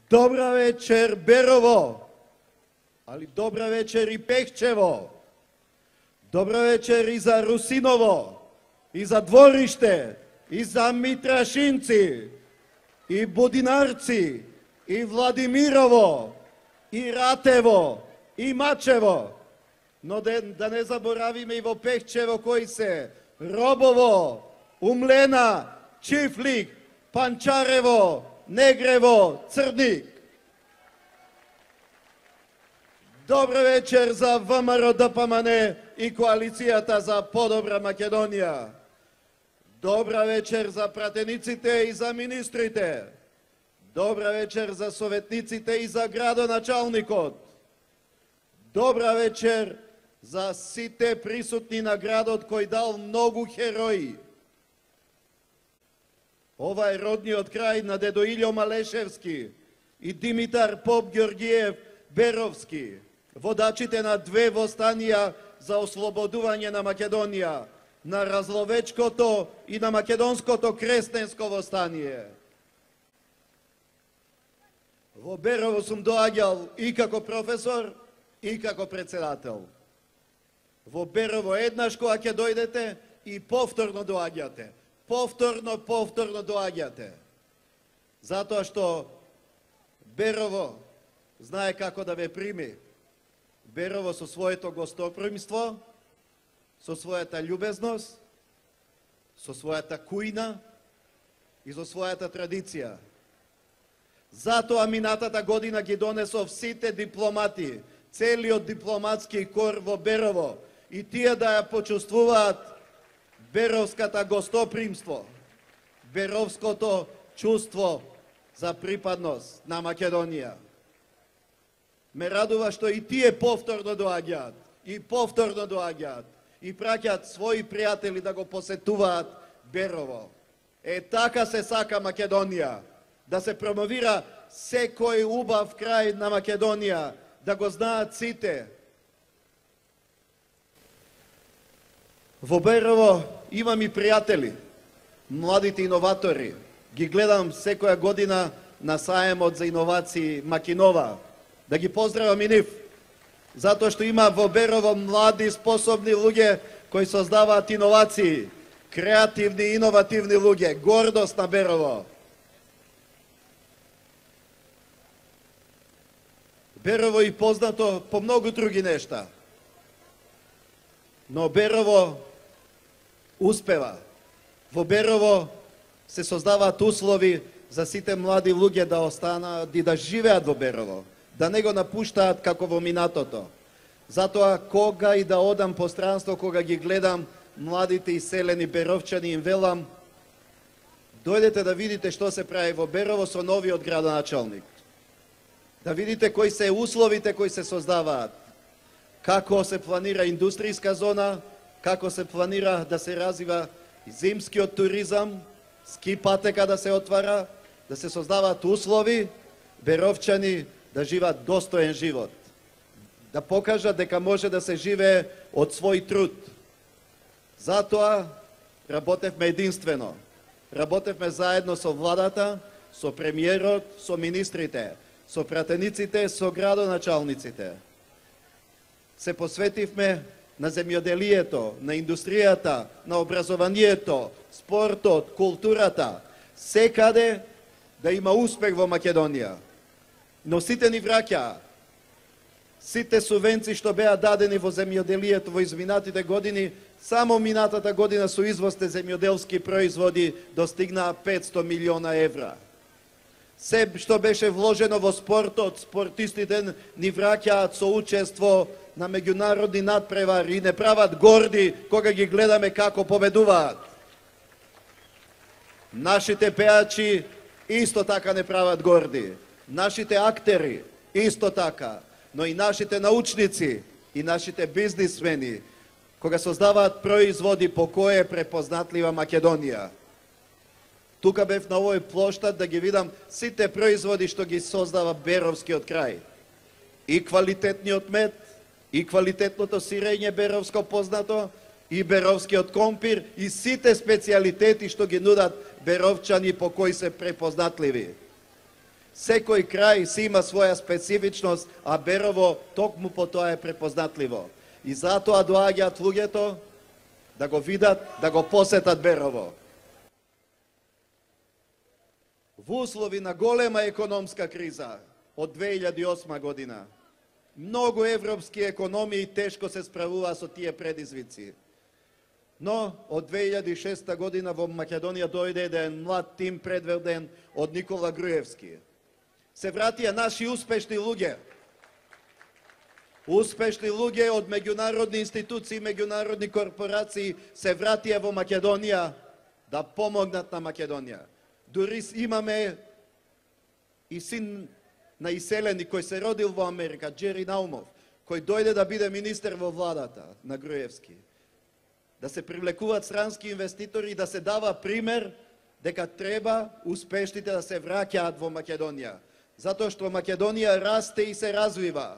Добра вечер, Берово! Али добра вечер и Пехчево! Добра вечер и за Русиново, и за Двориште, и за Митрашинци, и Будинарци, и Владимирово, и Ратево, и Мачево. Но да не заборавиме и во Пехчево кои се Робово, Умлена, Чифлик, Панчарево, Негрево, Црник. Добра вечер за ВМРО ДПМН и коалицијата за подобра Македонија. Добра вечер за пратениците и за министрите. Добра вечер за советниците и за градоначалникот. Добра вечер за сите присутни на градот кој дал многу херои. Ова е родниот крај на дедо Илјо Малешевски и Димитар Поп Ѓорѓиев Беровски, водачите на две востанија за ослободување на Македонија, на Разловечкото и на Македонското крестенско востание. Во Берово сум доаѓал и како професор, и како председател. Во Берово еднаш кога ќе дојдете и повторно доаѓате. Повторно доаѓате. Затоа што Берово знае како да ве прими. Берово со своето гостопримство, со својата љубезност, со својата кујна и со својата традиција. Затоа минатата година ги донесов сите дипломати, целиот дипломатски кор во Берово и тие да ја почувствуваат беровската гостопримство, беровското чувство за припадност на Македонија. Ме радува што и тие повторно доаѓаат, и праќаат своји пријатели да го посетуваат Берово. Така се сака Македонија, да се промовира секој убав крај на Македонија, да го знаат сите. Во Берово имам и пријатели, младите иноватори. Ги гледам секоја година на саемот за иновации Макинова. Да ги поздравам и нив, затоа што има во Берово млади, способни луѓе кои создаваат иновации, креативни, иновативни луѓе, гордост на Берово. Берово и познато по многу други нешта. Но Берово успева. Во Берово се создаваат услови за сите млади луѓе да останат и да живеат во Берово, да не го напуштаат како во минатото. Затоа кога и да одам по странство, кога ги гледам младите иселени беровчани, им велам, дојдете да видите што се прави во Берово со новиот градоначалник. Да видите кои се условите кои се создаваат. Како се планира индустријска зона, како се планира да се развива зимскиот туризам, ски патека да се отвара, да се создаваат услови, беровчани да живеат достоен живот. Да покажат дека може да се живее од свој труд. Затоа работевме единствено. Работевме заедно со владата, со премиерот, со министрите, со пратениците, со градоначалниците. Се посветивме на земјоделието, на индустријата, на образованието, спортот, културата, секаде да има успех во Македонија. Но сите ни враќаа. Сите субвенции што беа дадени во земјоделието во изминатите години, само минатата година со извозте земјоделски производи достигнаа 500 милиона евра. Се што беше вложено во спортот, спортистите ни враќаат со учество на меѓународни надпревари и не прават горди кога ги гледаме како победуваат. Нашите пеачи исто така не прават горди. Нашите актери исто така, но и нашите научници и нашите бизнисмени кога создаваат производи по кој е препознатлива Македонија. Тука бев на овој плоштад да ги видам сите производи што ги создава Беровскиот крај. И квалитетниот мед, и квалитетното сирење беровско познато, и беровскиот компир, и сите специјалитети што ги нудат беровчани по кои се препознатливи. Секој крај си има своја специфичност, а Берово токму по тоа е препознатливо. И затоа доаѓаат луѓето да го видат, да го посетат Берово. Во услови на голема економска криза од 2008 година, многу европски економии тешко се справуваа со тие предизвици. Но од 2006 година во Македонија дојде еден млад тим предведен од Никола Груевски. Се вратија наши успешни луѓе. Успешни луѓе од меѓународни институции, меѓународни корпорации се вратија во Македонија да помогнат на Македонија. Дури имаме и син на иселени кој се родил во Америка, Джери Наумов, кој дојде да биде министер во владата на Груевски. Да се привлекуваат странски инвеститори и да се дава пример дека треба успешните да се враќаат во Македонија. Затоа што Македонија расте и се развива.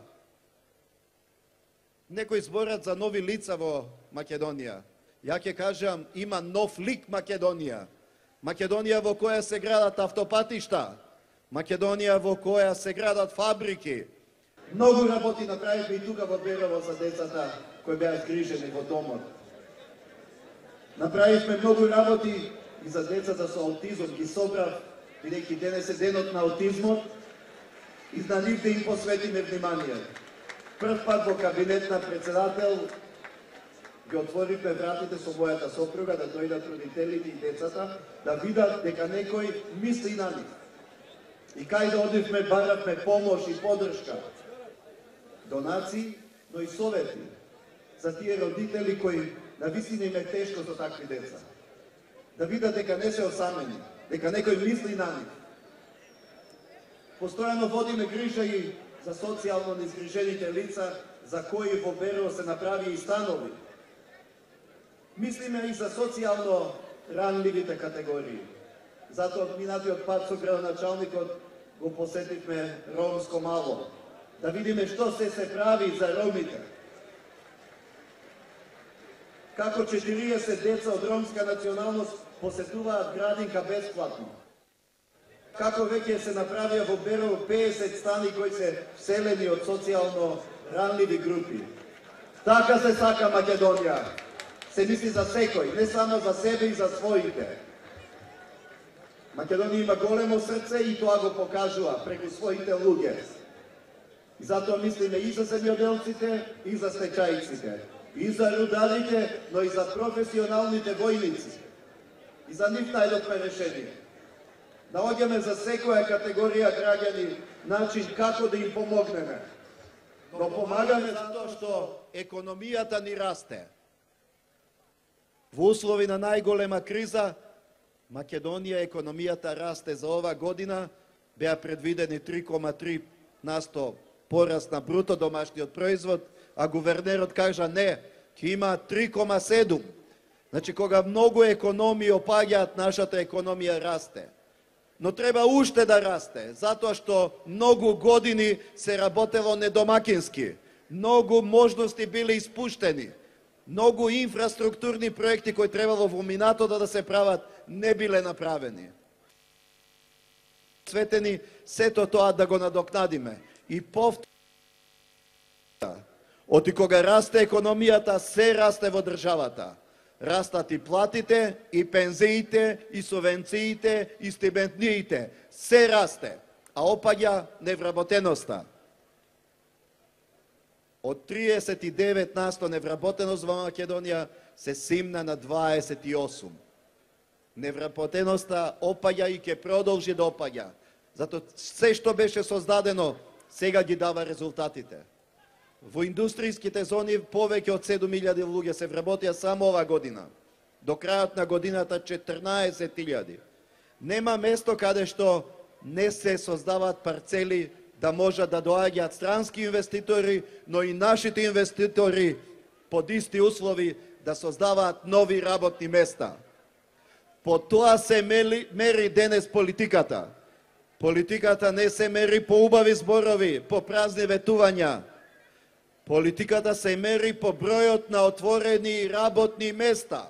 Некои зборат за нови лица во Македонија. Ја ќе кажам, има нов лик Македонија. Македонија во која се градат автопатишта. Македонија во која се градат фабрики. Многу работи направивме и тука во Берово за децата кои беа згрижени во домот. Направивме многу работи и за децата со аутизм, ги собрав, бидејќи денес е денот на аутизмот, и на нив да им посветиме внимание. Прв пат во кабинет на председател ги отворивме вратите со мојата сопруга да дојдат родителите и децата да видат дека некој мисли на нив. И кај да одивме баравме помош и подршка, донации, но и совети за тие родители кои навистина им е тешко со такви деца. Да видат дека не се осамени, дека некој мисли на нив. Постојано водиме грижа и за социјално незгрижените лица, за кои во Берово се направи и станови. Мислиме и за социјално ранливите категории. Затоа минатиот пат со градоначалникот го посетивме ромско мало. Да видиме што се прави за ромите. Како 40 деца од ромска националност посетуваат градинка бесплатно. Како веќе се направија во Берово 50 стани кои се вселени од социјално ранливи групи. Така се сака Македонија. Се мисли за секој, не само за себе и за своите. Македонија има големо срце и тоа го покажува преку своите луѓе. И затоа мислиме и за земјоделците, и за стечајците, и за рударите, но и за професионалните војници. И за нив најдовме решение. Наоѓаме за секоја категорија граѓани начин како да им помогнеме. Но помагаме затоа што економијата ни расте. Во услови на најголема криза, Македонија економијата расте за ова година, беа предвидени 3,3% пораст на бруто домашниот производ, а гувернерот кажа не, ќе има 3,7%. Значи, кога многу економии опаѓаат, нашата економија расте. Но треба уште да расте, затоа што многу години се работело недомакински, многу можности биле испуштени, многу инфраструктурни проекти кои требало во минатото да се прават не биле направени. Светени сето тоа да го надокнадиме. И повторно, оти кога расте економијата, се расте во државата. Растат и платите, и пензиите, и субвенциите, и стипендиите. Се расте, а опаѓа невработеноста. Од 39% невработеност во Македонија се симна на 28%. Невработеноста опаѓа и ќе продолжи да опаѓа. Зато се што беше создадено, сега ги дава резултатите. Во индустријските зони повеќе од 7.000 луѓе се вработија само ова година. До крајот на годината 14.000. Нема место каде што не се создаваат парцели да можат да доаѓаат странски инвеститори, но и нашите инвеститори под исти услови да создаваат нови работни места. По тоа се мери денес политиката. Политиката не се мери по убави зборови, по празни ветувања. Политиката се мери по бројот на отворени работни места.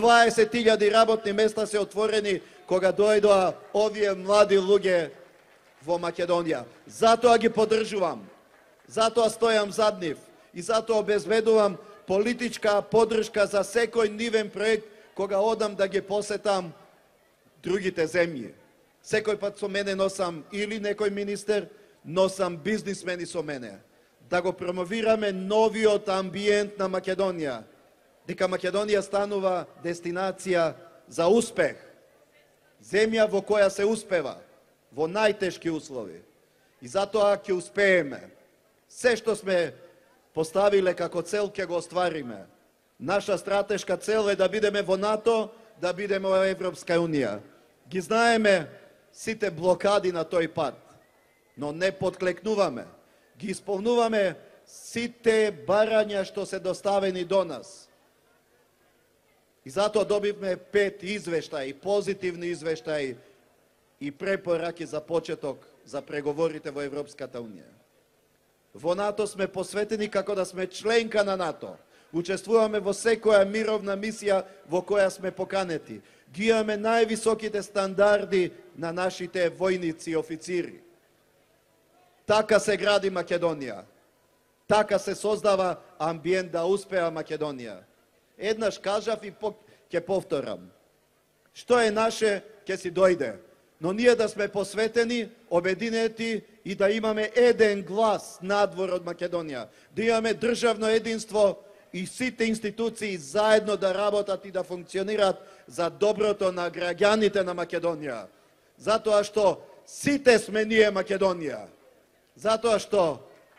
120.000 работни места се отворени кога дојдоа овие млади луѓе во Македонија. Затоа ги поддржувам. Затоа стојам зад нив и затоа обезбедувам политичка поддршка за секој нивен проект кога одам да ги посетам другите земји. Секој пат со мене носам или некој министер, носам бизнисмени со мене. Да го промовираме новиот амбиент на Македонија. Дека Македонија станува дестинација за успех. Земја во која се успева во најтешки услови. И затоа ќе успееме. Се што сме поставиле како цел ќе го оствариме. Наша стратешка цел е да бидеме во НАТО, да бидеме во Европска Унија. Ги знаеме сите блокади на тој пат, но не подклекнуваме. Ги исполнуваме сите барања што се доставени до нас. И затоа добивме 5 извештаи, позитивни извештаи и препораки за почеток за преговорите во Европската Унија. Во НАТО сме посветени како да сме членка на НАТО. Учествуваме во секоја мировна мисија во која сме поканети. Ги имаме највисоките стандарди на нашите војници и официри. Така се гради Македонија. Така се создава амбиент да успеа Македонија. Еднаш кажав и ќе повторам. Што е наше, ќе си дојде. Но ние да сме посветени, обединети и да имаме еден глас надвор од Македонија. Да имаме државно единство и сите институции заедно да работат и да функционираат за доброто на граѓаните на Македонија. Затоа што сите сме ние Македонија. Затоа што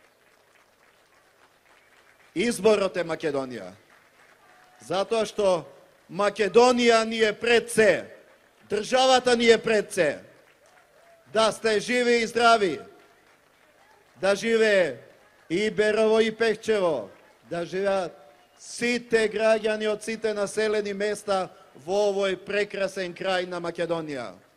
изборот е Македонија. Затоа што Македонија ни е пред се. Државата ни е пред се. Да сте живи и здрави. Да живее и Берово и Пехчево. Да живеат сите граѓани од сите населени места во овој прекрасен крај на Македонија.